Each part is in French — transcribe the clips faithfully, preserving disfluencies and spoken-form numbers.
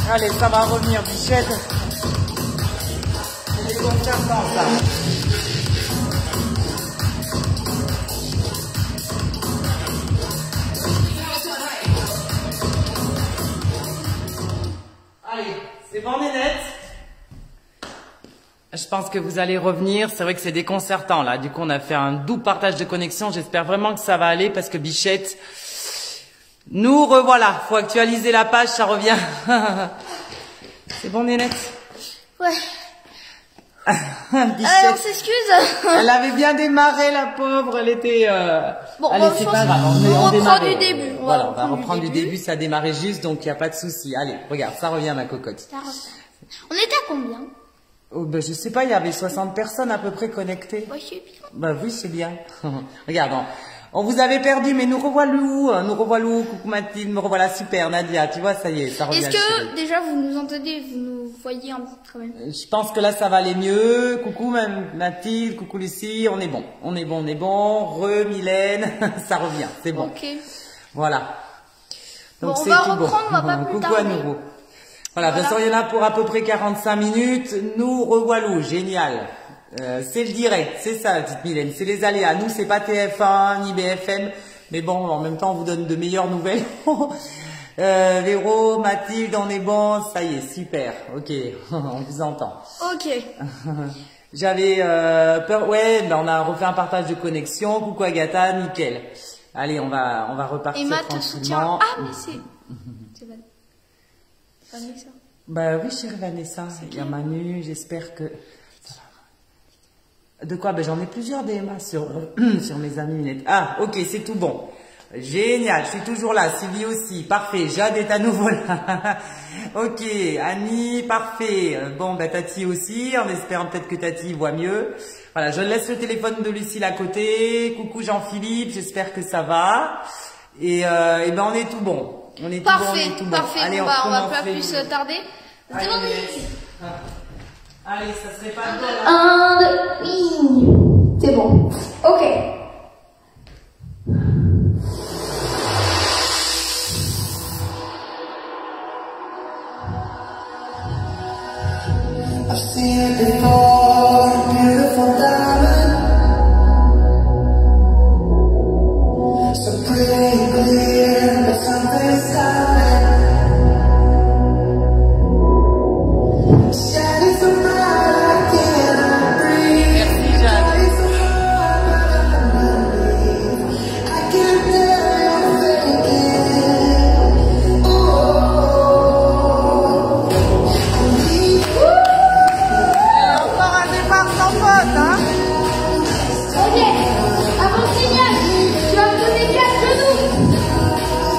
Allez, ça va revenir, Bichette. C'est déconcertant, ça. Allez, c'est bon, Nénette? Je pense que vous allez revenir. C'est vrai que c'est déconcertant, là. Du coup, on a fait un doux partage de connexion. J'espère vraiment que ça va aller parce que Bichette, nous revoilà. Faut actualiser la page, ça revient. C'est bon, Nénette? Ouais. Bichette, euh, on s'excuse. elle avait bien démarré, la pauvre. Elle était... Euh... Bon, Allez, c'est pas grave. On, on, on reprend du début. On voilà, va on va reprendre reprendre du du début. début. Ça a démarré juste, donc il n'y a pas de souci. Allez, regarde, ça revient, ma cocotte. Ça revient. On était à combien? Oh, ben, je sais pas, il y avait soixante personnes à peu près connectées. Bah, c'est bien. Bah oui, c'est bien. Regarde, on, on vous avait perdu, mais nous revoilà où? Nous revoilà où? Coucou Mathilde, me revoilà, super. Nadia, tu vois, ça y est, ça revient. Est-ce que déjà vous nous entendez, vous nous voyez un peu quand même? Je pense que là, ça va aller mieux. Coucou même Mathilde, coucou Lucie, on est bon. On est bon, on est bon. Re, Mylène, ça revient, c'est bon. Ok. Voilà. Donc Bon, on c'est va tout reprendre, bon. on va pas plus Coucou tarder. à nouveau. Voilà, de toute façon, il y en a pour à peu près quarante-cinq minutes. Nous revoilà, génial. Euh, c'est le direct, c'est ça, petite Mylène. C'est les aléas. Nous, c'est pas T F un ni B F M, mais bon, en même temps, on vous donne de meilleures nouvelles. euh, Véro, Mathilde, on est bon. Ça y est, super. Ok, on vous entend. Ok. J'avais euh, peur. Ouais, ben on a refait un partage de connexion. Coucou Agatha, nickel. Allez, on va, on va repartir Et Matt tranquillement. soutient. Ah, mais c'est. C'est Van- Vanessa. Bah oui, chérie Vanessa, il y a Manu, j'espère que... De quoi? Ben j'en ai plusieurs D M A sur, sur mes amis net. Ah, ok, c'est tout bon. Génial, je suis toujours là. Sylvie aussi, parfait. Jade est à nouveau là. Ok, Annie, parfait. Bon, ben Tati aussi, en espérant peut-être que Tati voit mieux. Voilà, je laisse le téléphone de Lucille à côté. Coucou Jean-Philippe, j'espère que ça va. Et, euh, et ben on est tout bon. On est Parfait, tout bon, on est tout parfait. bon. Allez, on, on, va, on va commence pas les- plus euh, tarder. Allez, Demandez. Allez, ça serait pas toi là. Un, deux, oui. C'est bon. Ok. I've seen it before, beautiful diamond, so pretty clear, but something's happening. Shining so bright, I cannot breathe. Merci Jade. Shining so hard, but I believe I can tell you're faking. Oh, I need Encore un départ sans faute, hein. Ok. Avant le signal, tu vas me donner quatre genoux.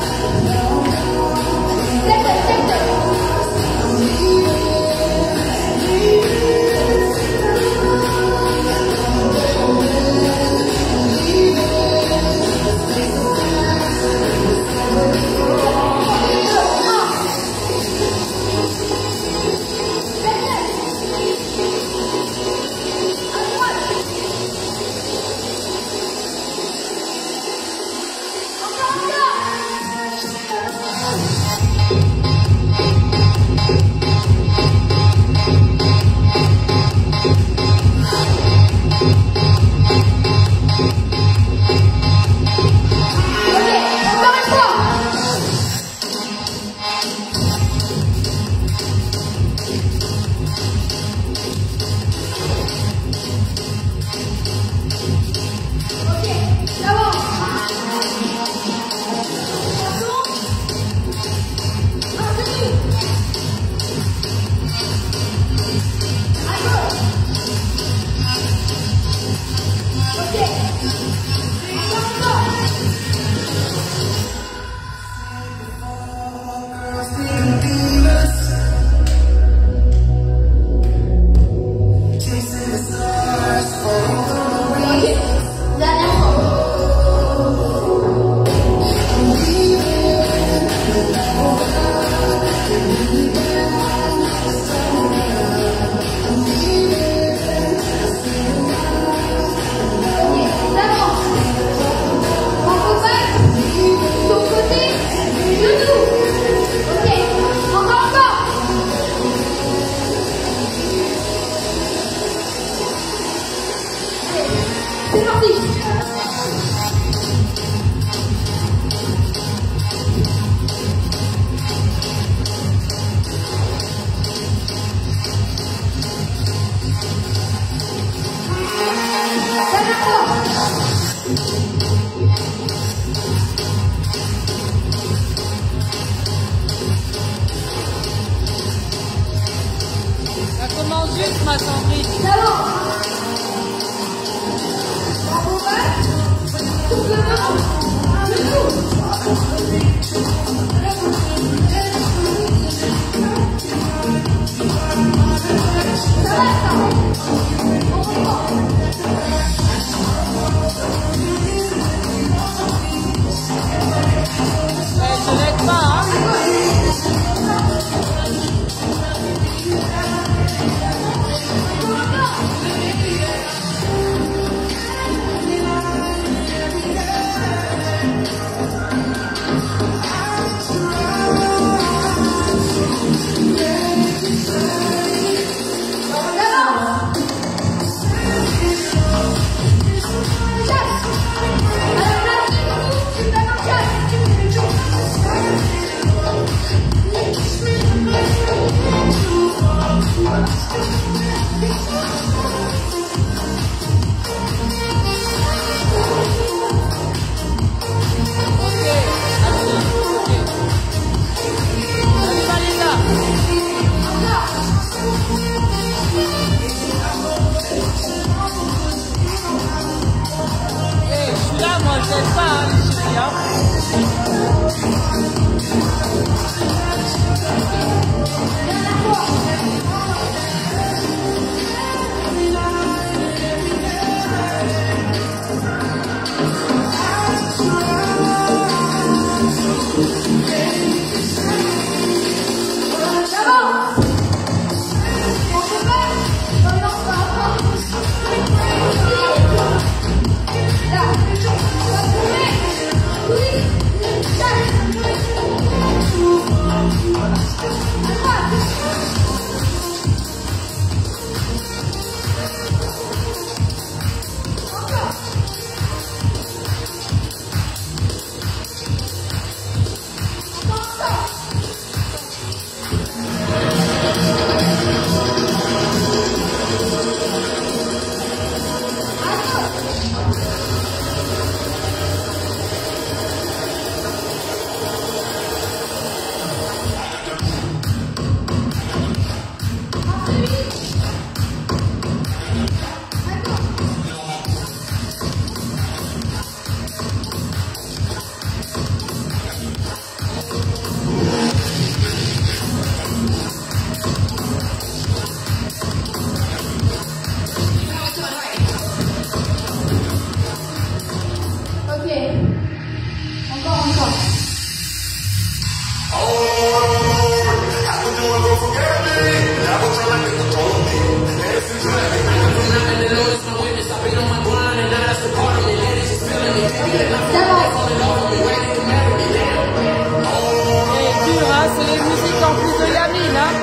dur, hein, c'est les musiques en plus de Yamine, hein.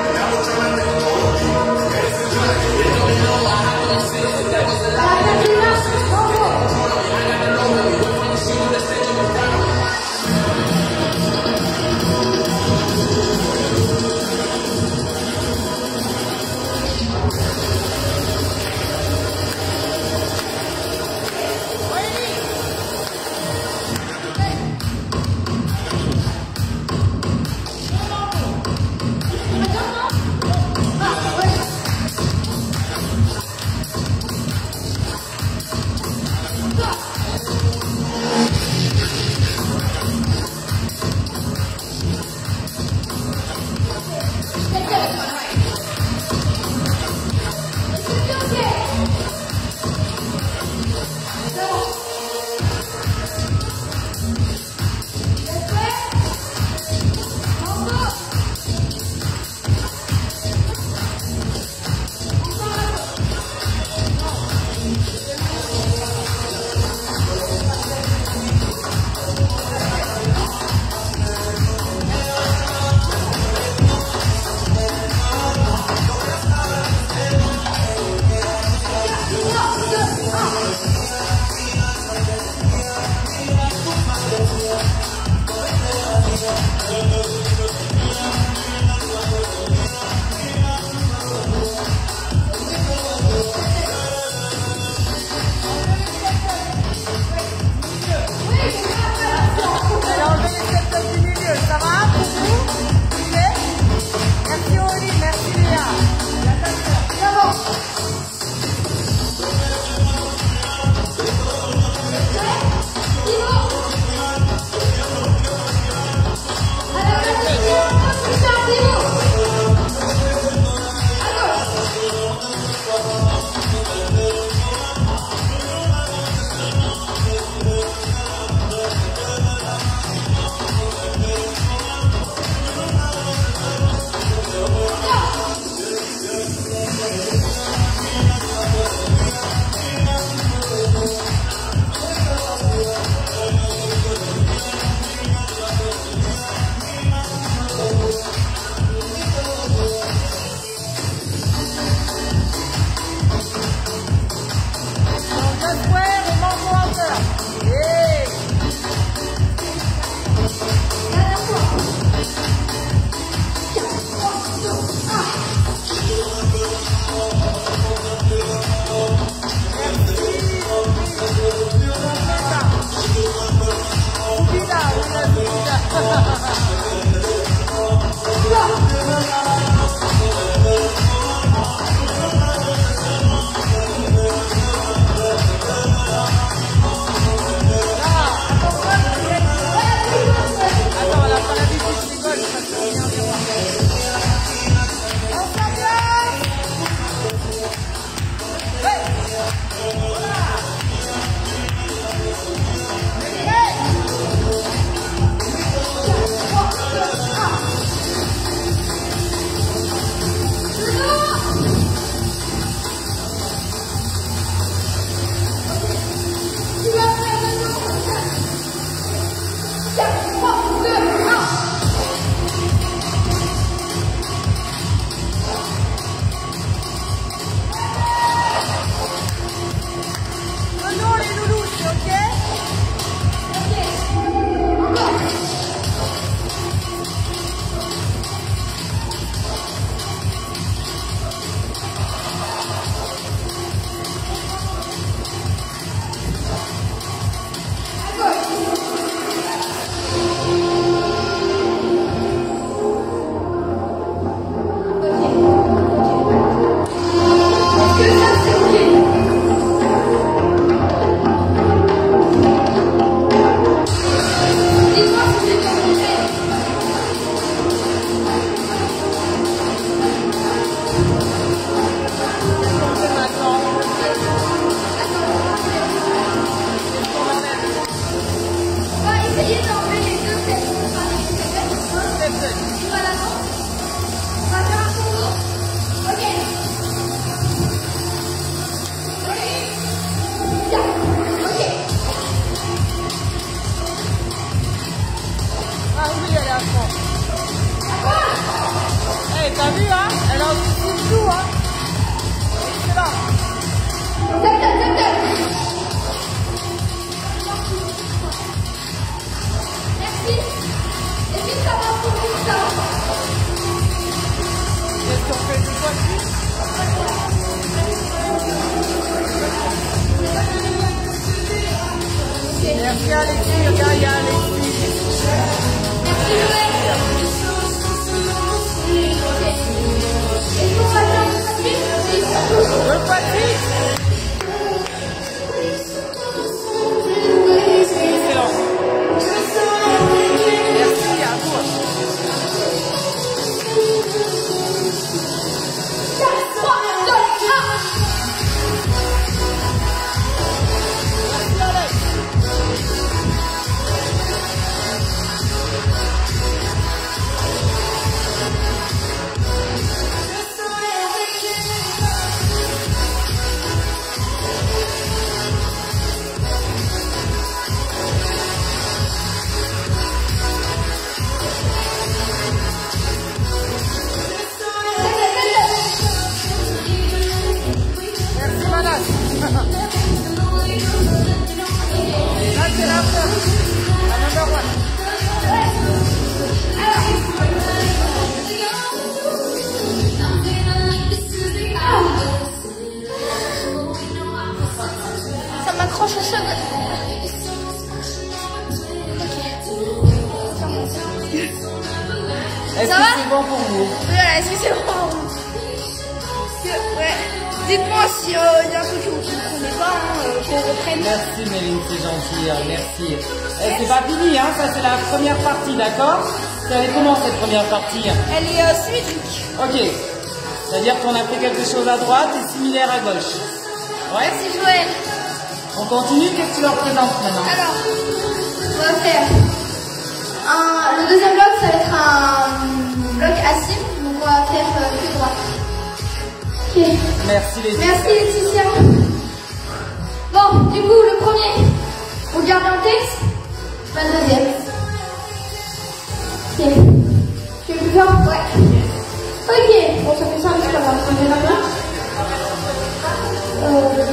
What? Ah oui, elle est à fond. Eh, t'as vu, hein? Elle a aussi tout, hein? Excellent. Tap, tap, tap, tap. Merci. Est-ce que ça va pour tout ça? Est-ce qu'on fait deux fois de suite? Merci Alexis, regarde, il y a Alexis. Merci Joël. Est-ce qu'on va faire un papier? Deux fois de suite. Excellent. Merci à vous. quatre, trois, deux, un. Merci Alex. Merci Manas. Là c'est la first. La number one. Ça m'accroche au sol. Est-ce Ça que va c'est bon pour vous? Voilà, est-ce que c'est bon? Ouais. Dites-moi si il y a un truc que vous ne comprenez pas, hein, euh, qu'on reprenne. Merci Méline, c'est gentil, hein, merci. Eh, c'est pas fini, hein, ça c'est la première partie, d'accord? Ça va comment cette première partie? Elle est euh, symétrique. Ok, c'est-à-dire qu'on a fait quelque chose à droite et similaire à gauche. Ouais? Merci Joël. On continue, qu'est-ce que tu leur présentes maintenant? Alors, on va faire un, le deuxième bloc, ça va être un bloc assis, donc on va faire euh, que droit. Ok. Merci les Merci Laetitia. Bon, du coup, le premier, vous gardez en texte, la deuxième. Ok. Tu veux plus fort? Ouais. Ok. Bon, ça fait ça, mais ça va. On fait la main. Euh...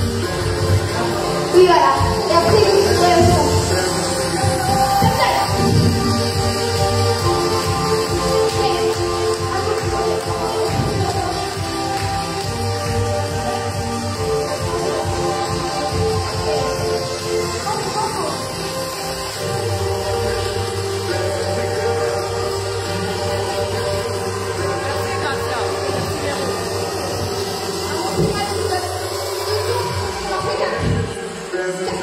Oui, voilà. Et après, le ouais, ça. Tac, tac. Merci, Gracia. Merci.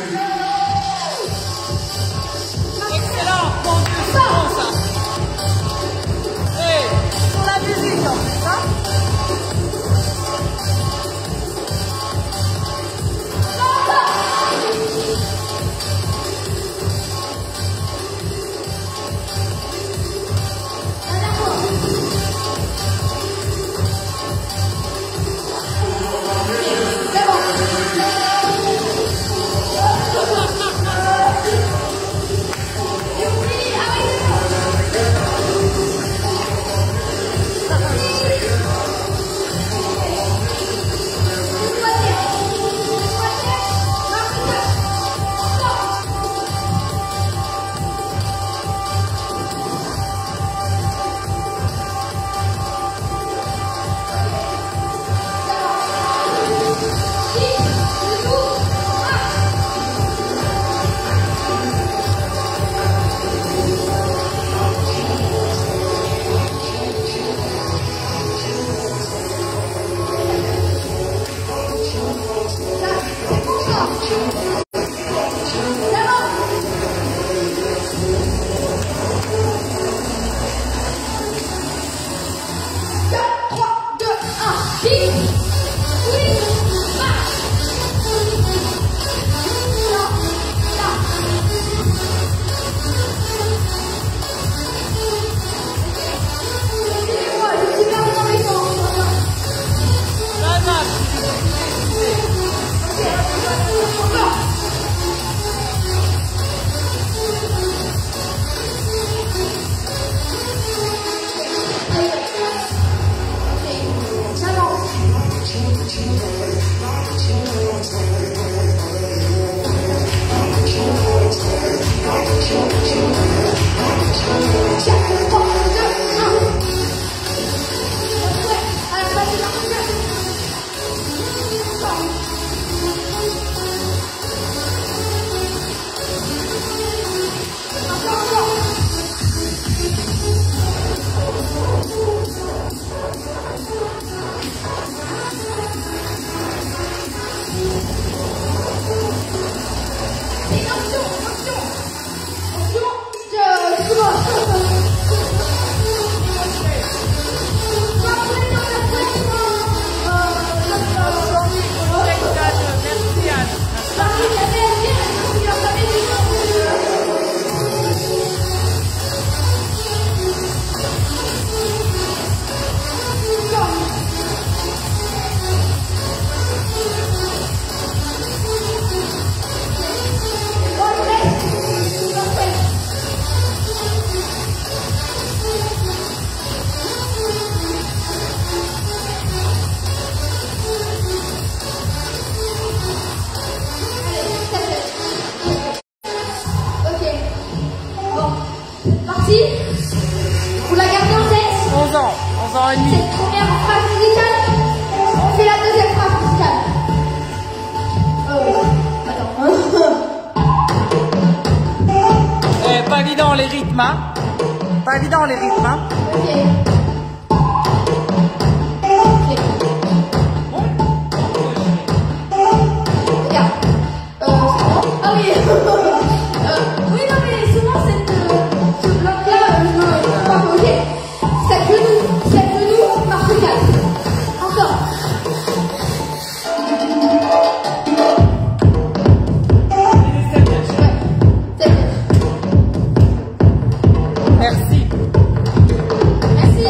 parti. Vous la gardez en tête. onze ans, onze ans et demi. Cette première phrase musicale. On fait la deuxième phrase musicale. Euh, attends. Eh, pas évident les rythmes, hein. Pas évident les rythmes, hein. Ok. Regarde. Euh, c'est bon. Ah oui. euh, oui, non, mais souvent, cette, euh, ce bloc-là, euh, je ne peux pas. Ok. Cette genou, cette genou, marche calme. Encore. Merci. Merci.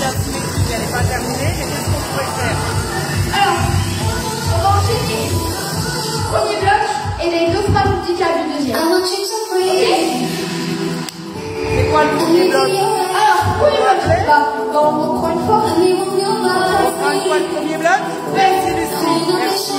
partie asymétrique, elle n'est pas terminée, mais qu'est-ce qu'on pourrait faire? Alors, on va enchaîner le premier bloc et les deux phrases musicales du deuxième. Ok? C'est quoi le premier bloc? Alors, premier bloc, bah, on reprend une fois. On fera une fois le premier bloc? Merci Lucie, merci.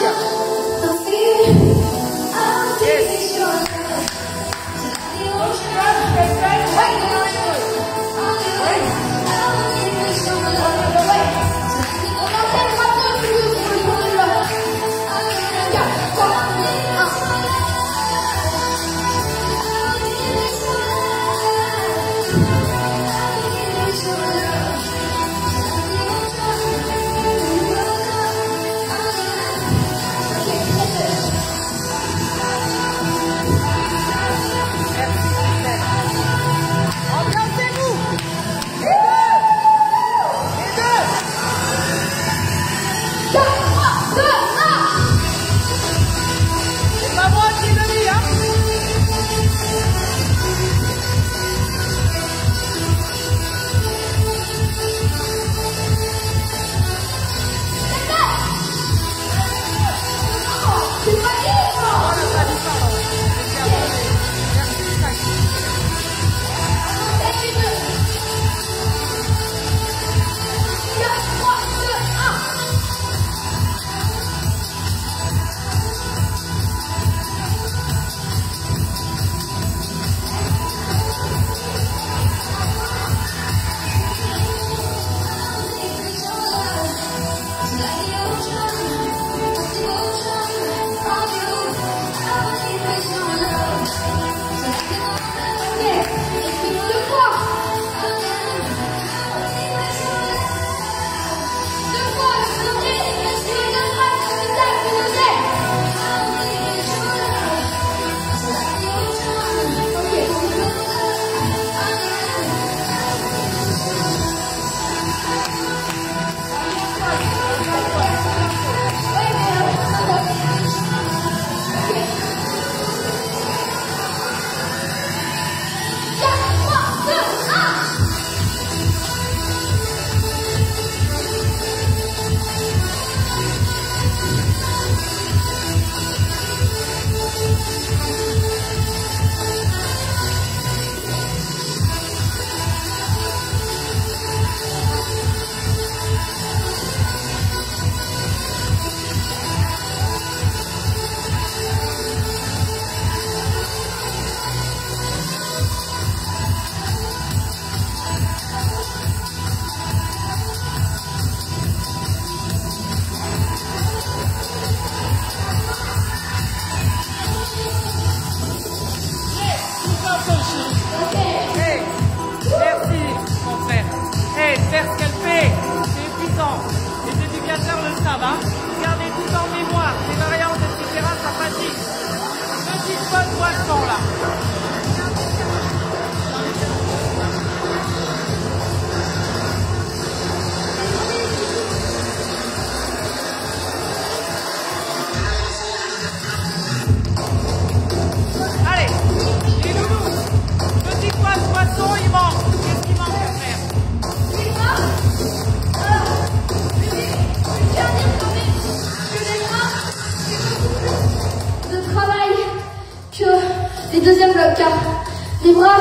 deuxième bloc, car les bras,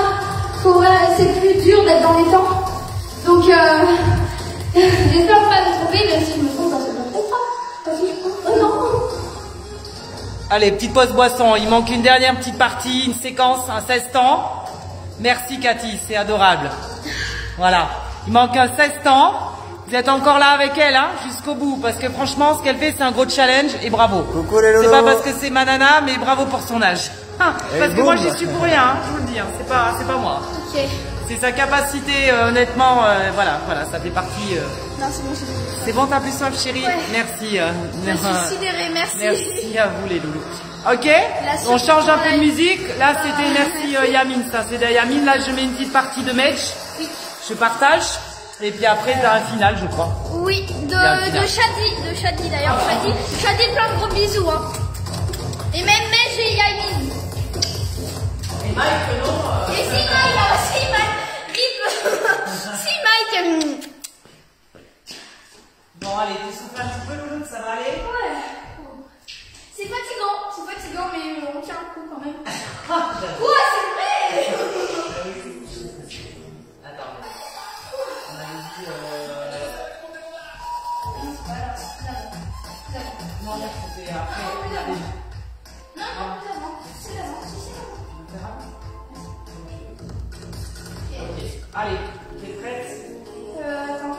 c'est plus dur d'être dans les temps. Donc, euh, j'espère pas me tromper, même si je me trompe dans ce bloc. Oh non! Allez, petite pause boisson. Il manque une dernière petite partie, une séquence, un seize temps. Merci Cathy, c'est adorable. Voilà. Il manque un seize temps. Vous êtes encore là avec elle, hein, jusqu'au bout, parce que franchement, ce qu'elle fait, c'est un gros challenge et bravo. Coucou les loulous. C'est pas parce que c'est ma nana, mais bravo pour son âge. Ah, parce que boum. moi, j'y suis pour rien, hein, je vous le dis. Hein, c'est pas, c'est pas moi. Ok. C'est sa capacité, euh, honnêtement. Euh, voilà, voilà, ça fait partie. Euh... Non, c'est bon, c'est bon. C'est bon, t'as plus soif, chérie. Ouais. Merci. Euh, Je suis sidérée, merci. Merci à vous les loulous. Ok, La on change un peu de surprise. musique. Là, c'était merci euh, Yamine. Ça, c'est de Yamine. Là, je mets une petite partie de match. Oui. Je partage. Et puis après, t'as un final, je crois. Oui, de, Il y a un de final. Shadi, de Shadi d'ailleurs, Shadi. Shadi, plein de gros bisous, hein. Et même Mej et Yamine. Et Mike, non. Et si Mike, là aussi, Mike, rythme. Si Mike, hum, allez, tu souffles un petit peu, Louloute, ça va aller? Ouais. C'est fatigant, c'est fatigant, mais on tient le coup quand même. Ouais, c'est vrai. Attends. On avait dit... Euh... Voilà, là-bas. Là-bas. Non, c'était après. Non, On avait... non, non, c'est avant. C'est avant, si, c'est avant. Ok. Allez, tu es prête? Euh, attends.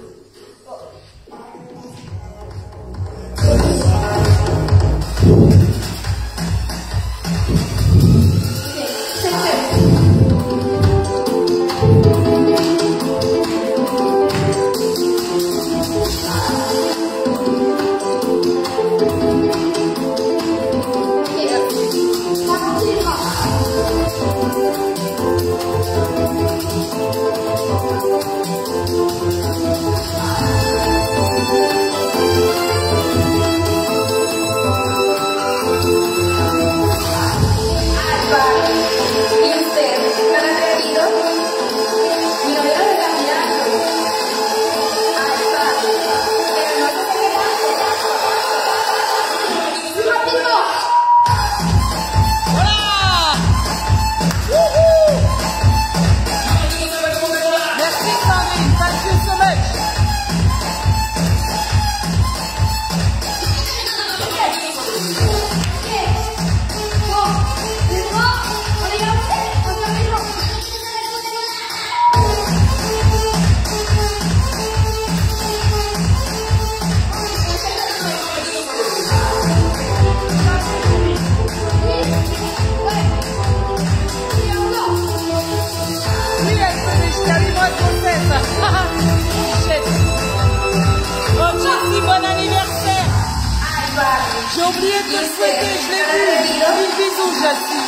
J'ai oublié de te souhaiter, je l'ai vu. Mille bisous, Jasmine.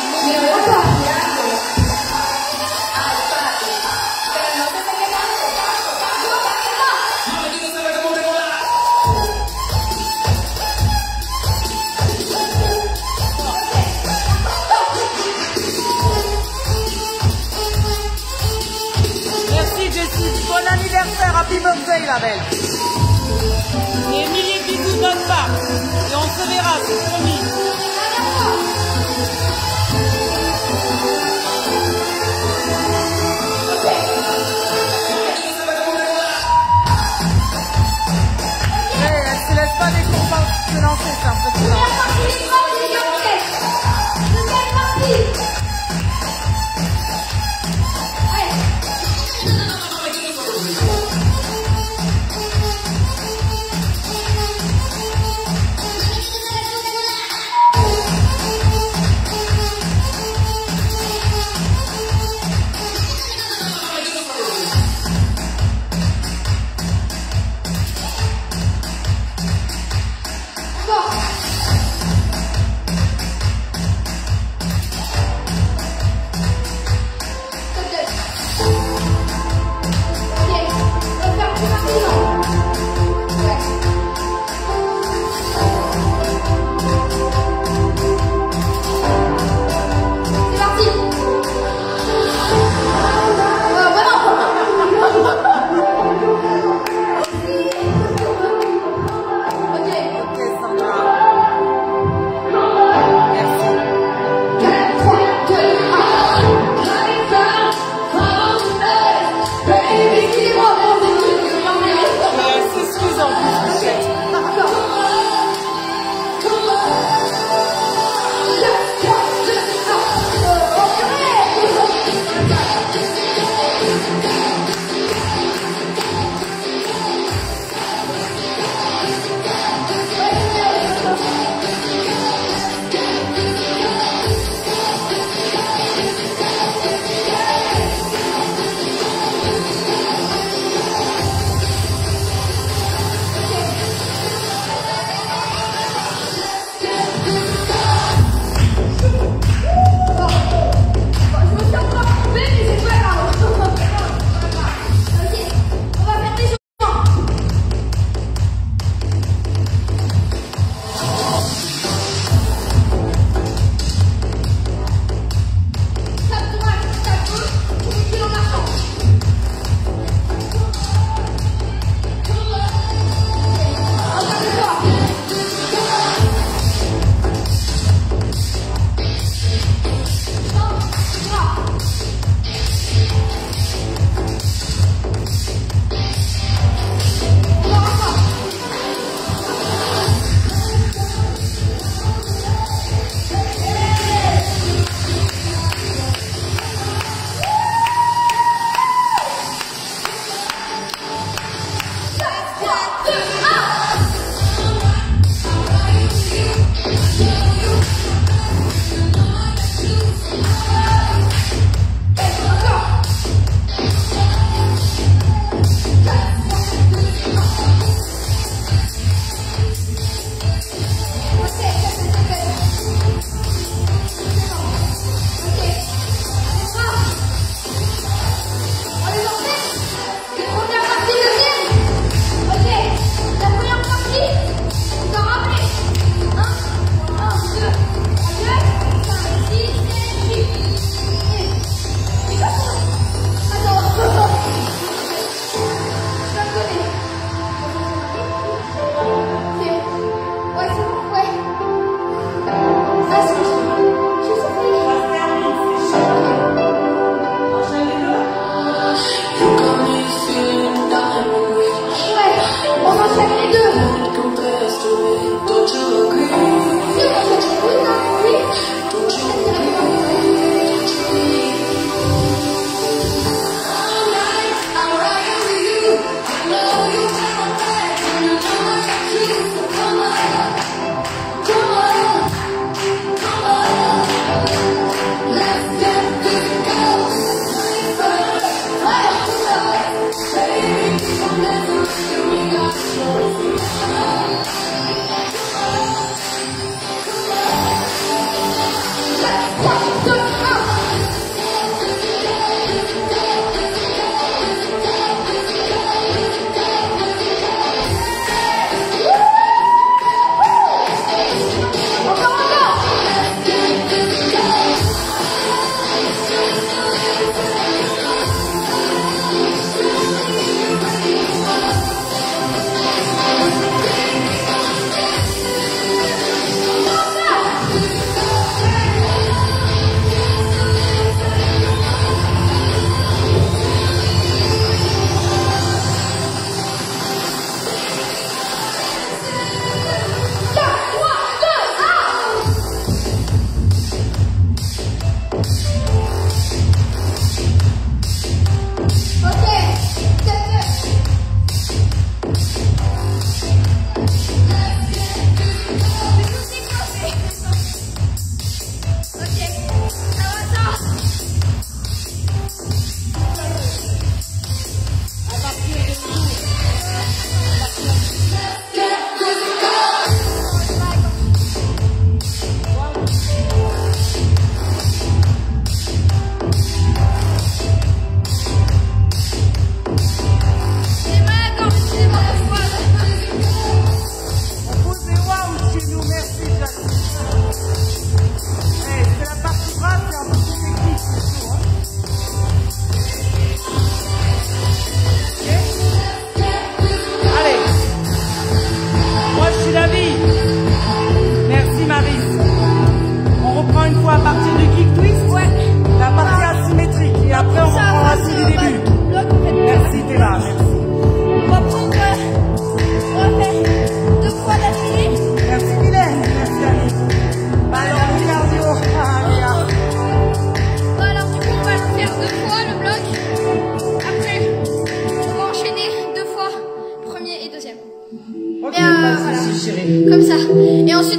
Merci, Jessie. Bon anniversaire, happy birthday, la belle. Et milliers de bisous de notre part. Et on se verra, c'est promis. Hey, elle se laisse pas des combats se lancer, c'est impressionnant.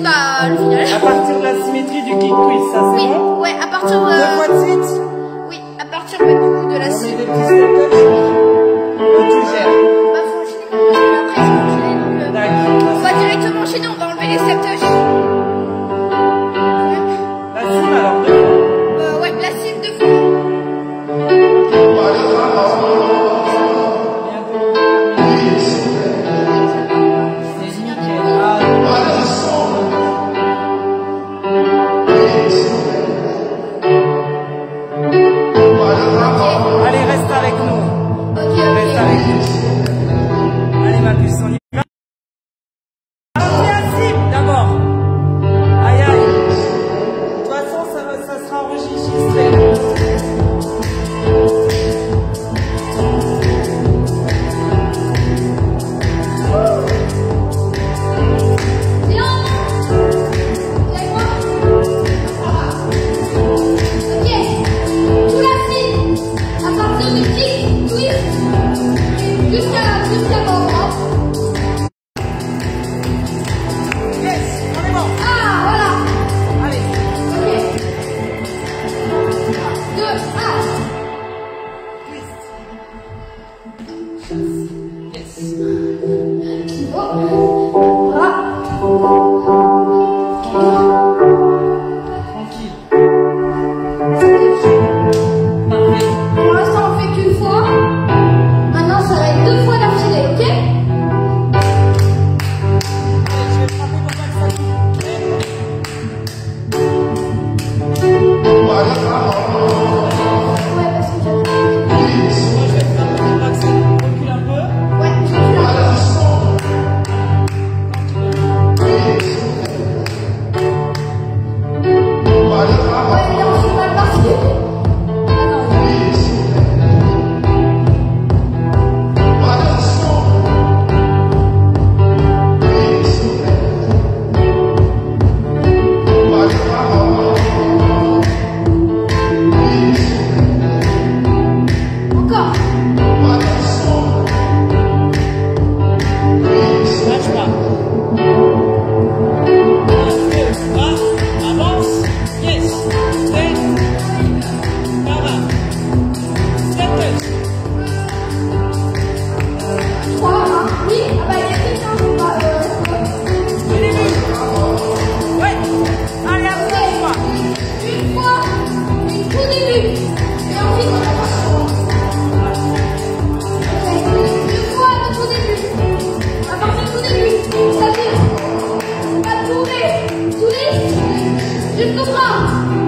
bah, le final. À partir de la symétrie du kick twist, ça c'est Oui, bon? ouais, à partir de... Deux fois de suite? Oui, à partir du coup de la On met symétrie. des petits step touch. Tu gères. Bah, faut enchaîner parce que après, il faut enchaîner, donc, euh, D'accord. on va directement enchaîner, on va enlever les step touch. La cime alors, deux fois. Euh, ouais, la cime deux fois. C'est nickel. Ah, allez, reste avec nous. Ok, Reste avec ok. nous. Allez, ma puce, on y va. Allons-y à cible d'abord. Aïe, aïe. De toute façon, ça, va- ça sera enregistré. Viens. Viens avec moi. Ok. Tout la cime. À partir du kick, twist. Jusqu'à, jusqu'à l'endroit. Yes, on est bon. Ah, voilà. Allez. Ok. Deux, ah. Yes. Oh. Bras. Tranquille. Pour l'instant, on fait qu'une fois. Maintenant, ça va être deux fois d'affilée, ok? Allez, je vais frapper pour pas que ça coupe. Ouais, parce que j'ai... Moi, je vais frapper pour pas que ça coupe. Recule un peu. Ouais, j'ai plus la... Ouais, là, on s'est mal parti. Encore. Lâche pas. Bas, avance. Yes. Step. Ça va. Step touch. Trois, hein. Oui, ah bah, il y a quelqu'un. Bah, euh... Du début. Ouais. Allez, à Ok. deux fois. Une fois, une tout début. Et ensuite, on a pas. Ok. Deux fois, le tout début. À partir du tout début. C'est-à-dire, on va tourner. Tourner. Jusqu'au bras.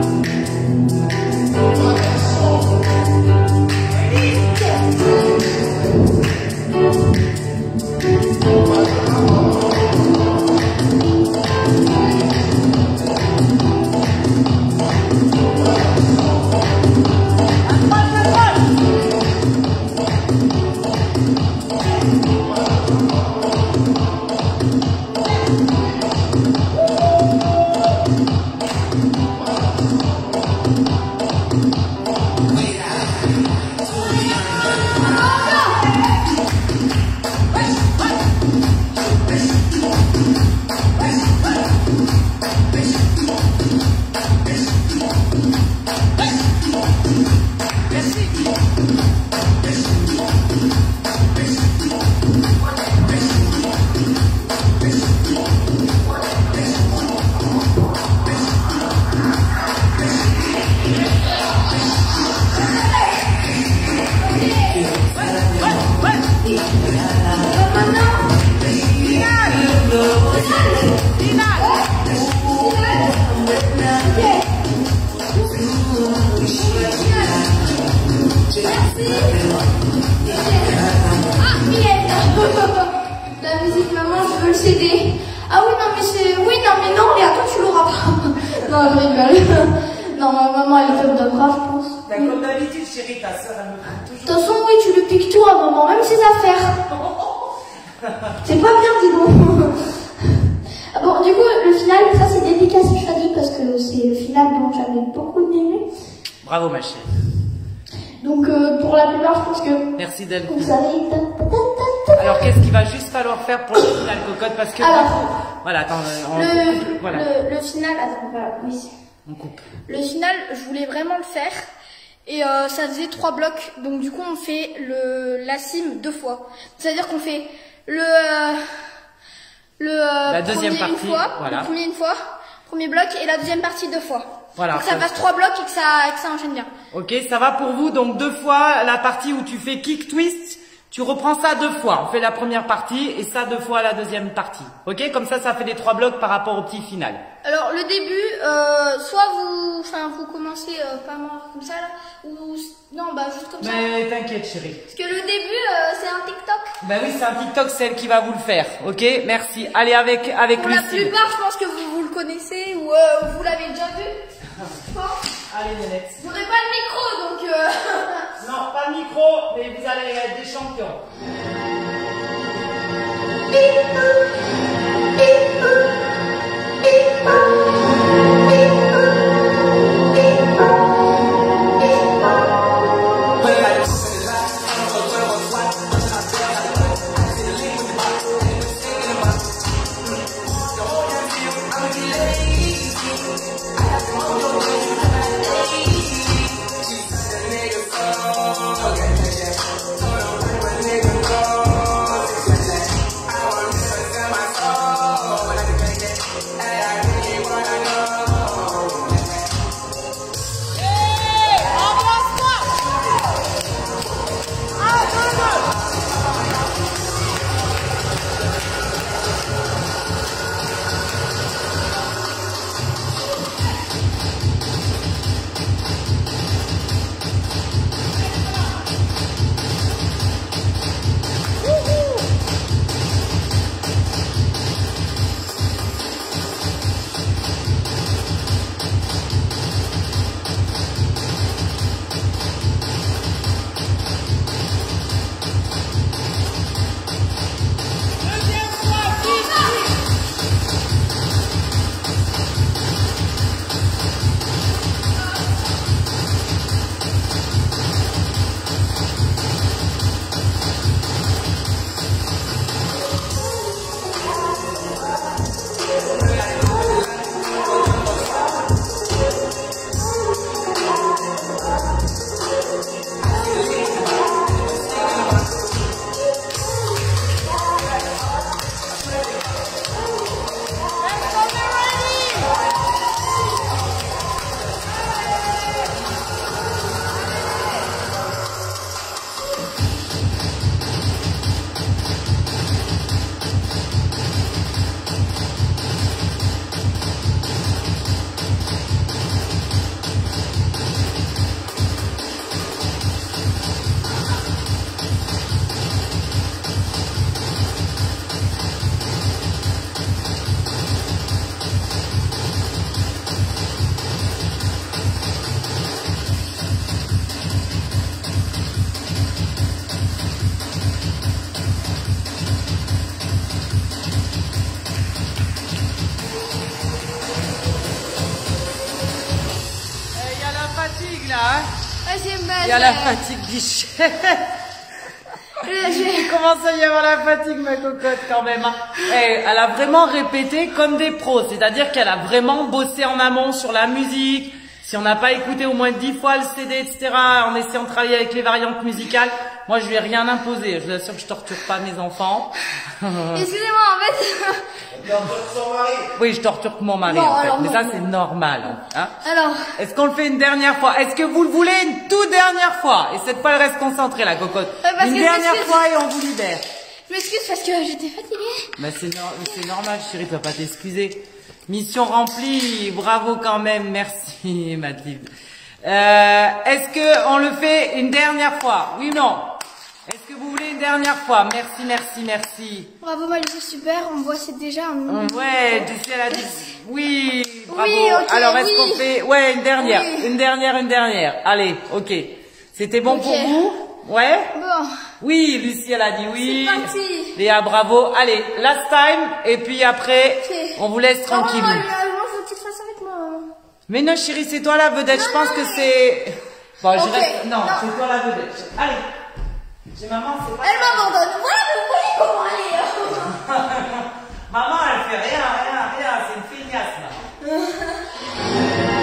La musique, maman, je veux le C D. Ah oui, non, mais c'est. Oui, non, mais non, Léa, toi, tu l'auras pas. Non, je rigole. Non, ma maman, elle fait de grave, je pense. T'as comme d'habitude, chérie, ta soeur, elle me prend De toute toujours. façon, oui, tu lui piques tout à un moment, même ses affaires. C'est pas bien, dis donc. Ah bon, du coup, le final, ça, c'est dédicace à Shadi parce que c'est le final dont j'avais beaucoup aimé. Bravo, ma chérie. Donc, euh, pour la plupart, je pense que. Merci d'elle. Vous savez. ta, ta, ta, ta, ta. Alors, qu'est-ce qu'il va juste falloir faire pour le final, cocotte? Parce que Alors, Voilà, attends, on Le, coupe, voilà. le, le final, attends, voilà, oui. On coupe. Le final, je voulais vraiment le faire. Et euh, ça faisait trois blocs. Donc du coup, on fait le la cime deux fois. C'est-à-dire qu'on fait le euh, le euh, La deuxième premier partie, une fois, voilà. le premier une fois, premier bloc et la deuxième partie deux fois. Voilà. Pour que ça fasse trois blocs et que ça que ça enchaîne bien. Ok, ça va pour vous. Donc deux fois la partie où tu fais kick twist. Tu reprends ça deux fois. On fait la première partie et ça deux fois la deuxième partie. Ok, comme ça, ça fait les trois blocs par rapport au petit final. Alors le début, euh, soit vous, enfin vous commencez euh, pas mort comme ça là, ou non bah juste comme ça. Mais t'inquiète, chérie. Parce que le début euh, c'est un TikTok. Ben oui, c'est un TikTok, c'est elle qui va vous le faire. Ok, merci. Allez avec avec Pour la Lucie. plupart, je pense que vous, vous le connaissez ou euh, vous l'avez déjà vu. Je pense. Allez, Nénette. Vous n'aurez pas le micro donc. Euh... Non, pas de micro, mais vous allez être des champions. Il y a la fatigue guichet. Il commence à y avoir la fatigue, ma cocotte, quand même. Hein. Et elle a vraiment répété comme des pros. C'est-à-dire qu'elle a vraiment bossé en amont sur la musique. Si on n'a pas écouté au moins dix fois le C D, et cetera, en essayant de travailler avec les variantes musicales, moi, je lui ai rien imposé. Je vous assure que je torture pas mes enfants. Excusez-moi, en fait. Oui, je torture que mon mari, Bon, en fait. alors, Mais non, ça, non. c'est normal. Hein. Alors, Est-ce qu'on le fait une dernière fois? Est-ce que vous le voulez une toute dernière fois? Et cette fois, elle reste concentrée, la cocotte. Ouais, parce Une que dernière c'est- fois et on vous libère. je m'excuse parce que j'étais fatiguée. Bah, c'est nor- c'est normal, chérie, tu vas pas t'excuser. Mission remplie, bravo quand même, merci, Mathilde. Euh, est-ce que on le fait une dernière fois? Oui ou non? Est-ce que vous voulez une dernière fois? Merci, merci, merci. Bravo, Mali, c'est super. On voit, c'est déjà un. Hum, Ouais, tu sais, elle a dit... Oui, bravo. Oui, ok, Alors, est-ce oui. qu'on fait... Ouais, une dernière, Oui. une dernière, une dernière. Allez, ok. C'était bon Ok. pour vous? Ouais? Bon, Oui, Lucie, elle a dit oui. C'est parti. Léa, bravo. Allez, last time. Et puis après, Ok. on vous laisse tranquille. Oh, moi, faut que tu te fasses avec moi. Mais non, chérie, c'est toi la vedette. Je pense que c'est... Bon, je Ok, reste... Non, non. c'est toi la vedette. Allez. J'ai maman, c'est pas... Elle m'abandonne. Voilà, vous voyez comment elle est. Maman, elle fait rien, rien, rien, c'est une feignasse, maman.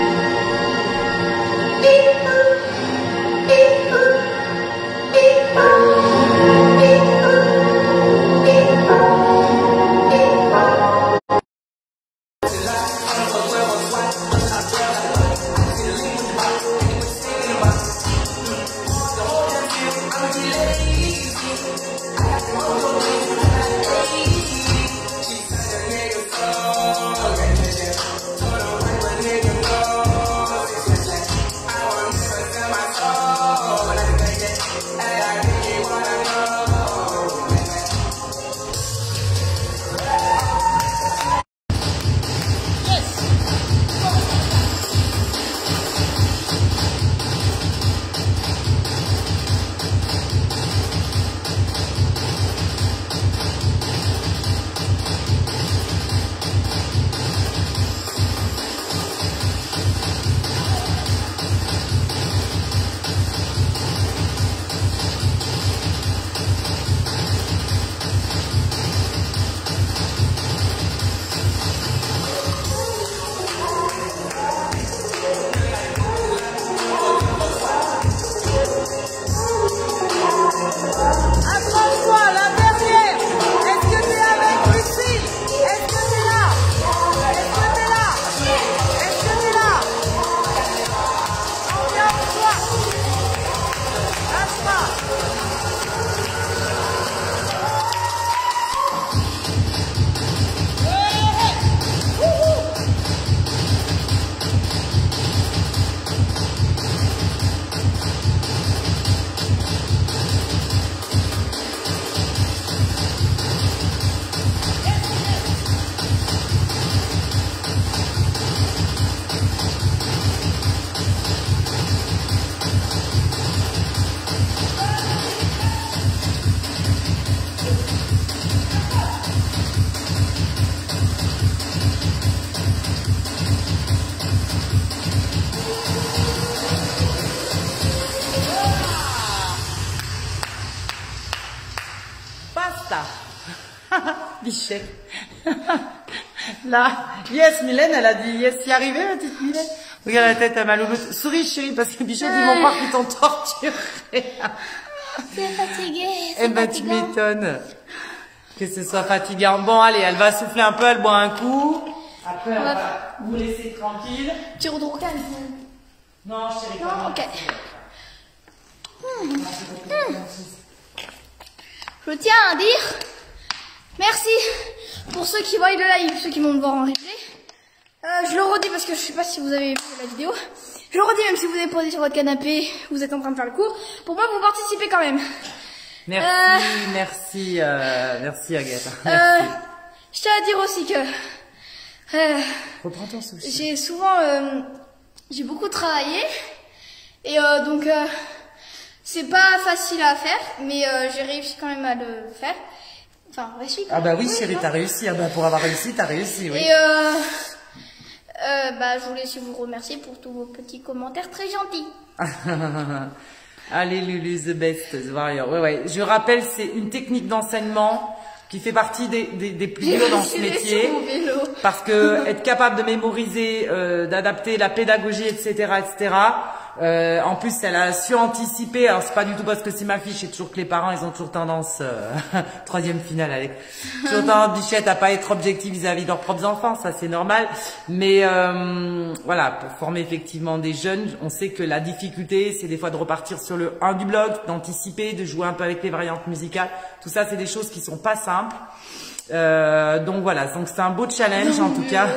Bichette. Là. Yes, Mylène, elle a dit yes, y arriver, ma petite Mylène. Regarde la tête à ma louloute. Souris, chérie, parce que Bichette, ils vont croire qu'ils t'ont torturé. C'est fatigué. Eh ben, tu m'étonnes. Que ce soit fatigant. Bon, allez, elle va souffler un peu, elle boit un coup. Après, on va vous laisser tranquille. Tu redrouves calme. Non, chérie. Non, ok. Hmm. Hmm. Je tiens à dire merci pour ceux qui voient le live, ceux qui vont le voir en replay. Euh, je le redis parce que je sais pas si vous avez vu la vidéo. Je le redis même si vous êtes posé sur votre canapé, vous êtes en train de faire le cours. Pour moi, vous participez quand même. Merci, euh, merci, euh, merci Agathe. Merci. Euh, je tiens à dire aussi que euh, reprends ton souci. J'ai souvent, euh, j'ai beaucoup travaillé et euh, donc euh, c'est pas facile à faire, mais euh, j'ai réussi quand même à le faire. Enfin, réussi. Ah bah oui, oui chérie, t'as réussi. Ah bah pour avoir réussi, t'as réussi, oui. Et euh, euh, bah je voulais aussi vous remercier pour tous vos petits commentaires très gentils. Allez Lulu, the best, the warrior. Ouais, ouais. Je rappelle, c'est une technique d'enseignement qui fait partie des, des, des plus durs dans ce métier. Parce que être capable de mémoriser, euh, d'adapter la pédagogie, et cetera, et cetera. Euh, en plus, elle a su anticiper. Alors, c'est pas du tout parce que c'est ma fille. Je sais toujours que les parents, ils ont toujours tendance, euh, troisième finale, allez, toujours tendance, Bichette, à pas être objectif vis-à-vis de leurs propres enfants. Ça, c'est normal. Mais euh, voilà, pour former effectivement des jeunes, on sait que la difficulté, c'est des fois de repartir sur le un du bloc, d'anticiper, de jouer un peu avec les variantes musicales. Tout ça, c'est des choses qui sont pas simples. Euh, donc voilà, donc c'est un beau challenge en tout cas.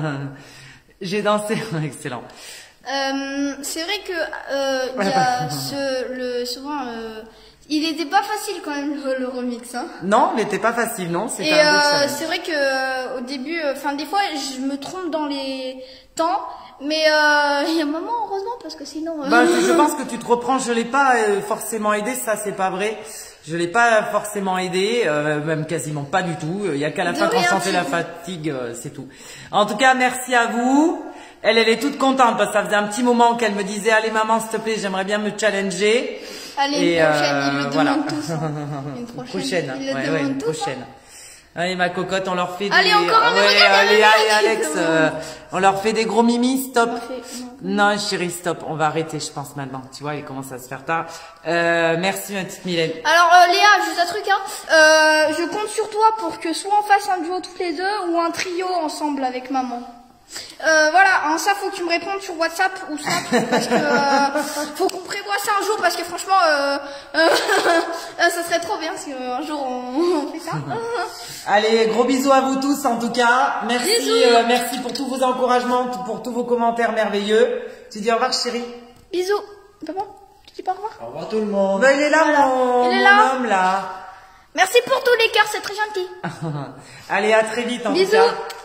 J'ai dansé, excellent. Euh, c'est vrai que euh, il y a ce, le, souvent, euh, il n'était pas facile quand même le, le remix. Hein. Non, il n'était pas facile, non. Et euh, c'est vrai que euh, au début, enfin euh, des fois, je me trompe dans les temps, mais euh, il y a un moment heureusement parce que sinon. Euh... Bah, je pense que tu te reprends. Je l'ai pas euh, forcément aidé, ça c'est pas vrai. Je l'ai pas forcément aidé, euh, même quasiment pas du tout. Il y a qu'à la fin quand on sentait la fatigue, euh, c'est tout. En tout cas, merci à vous. Elle, elle est toute contente parce que ça faisait un petit moment qu'elle me disait « Allez maman, s'il te plaît, j'aimerais bien me challenger. » Allez, une prochaine, euh, ils le voilà. demandent tous. Hein. Une prochaine, prochaine, ils le ouais, demandent ouais, une tous. prochaine. Hein. Allez, ma cocotte, on leur fait des... Allez, encore un, mais ouais, regarde, allez, regarde, allez, regarde, Alex, regarde. euh, on leur fait des gros mimis, stop. On fait- non. Non, chérie, stop, on va arrêter, je pense, maintenant. Tu vois, il commence à se faire tard. Euh, merci, ma petite Mylène. Alors euh, Léa, juste un truc, hein. Euh, je compte sur toi pour que soit on fasse un duo toutes les deux ou un trio ensemble avec maman. Euh, voilà, hein, ça faut que tu me répondes sur WhatsApp ou Snap parce que euh, faut qu'on prévoie ça un jour parce que franchement euh, euh, ça serait trop bien si euh, un jour on, on fait ça. Allez, gros bisous à vous tous, en tout cas. Merci, Bisous. euh, merci pour tous vos encouragements, pour tous vos commentaires merveilleux. Tu dis au revoir, chérie. Bisous. Papa, tu dis pas au revoir. Au revoir tout le monde. Ben, il est là, mon, Il est mon là. homme, là. Merci pour tous les cœurs, c'est très gentil. Allez, à très vite, en tout Bisous. cas.